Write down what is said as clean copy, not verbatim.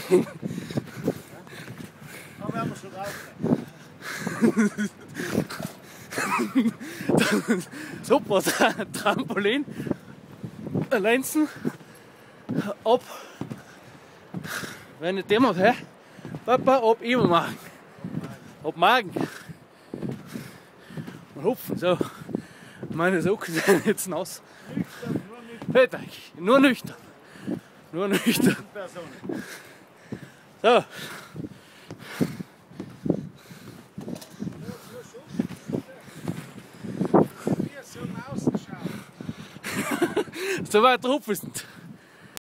Aber wir haben schon drauf. Super, Trampolin, Lenzen, ab, wenn ich dem hat, hä? Papa, ab übermorgen, ab morgen. Und hupfen, so. Meine Socken sind jetzt nass. Nur nüchtern. Nur nüchtern. So. So weit hupfen.